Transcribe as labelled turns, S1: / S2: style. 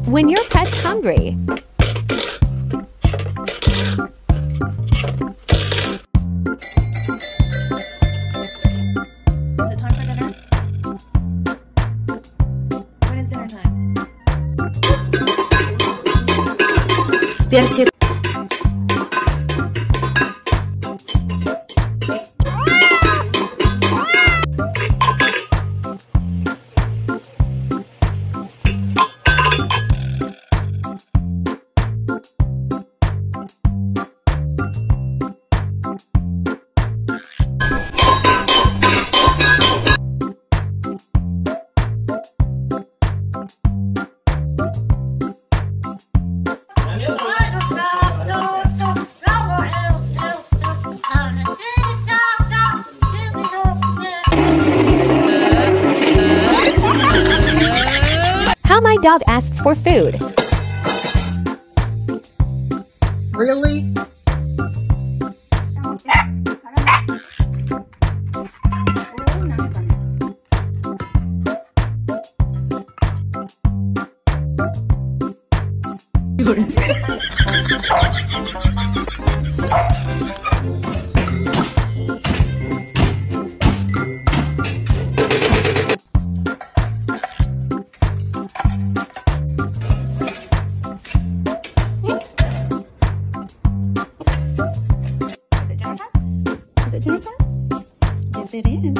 S1: When your pet's hungry.
S2: Is it time for dinner? When is dinner time?
S1: How my dog asks for food.
S3: Really?
S2: Is it dinner time? Yes, it is.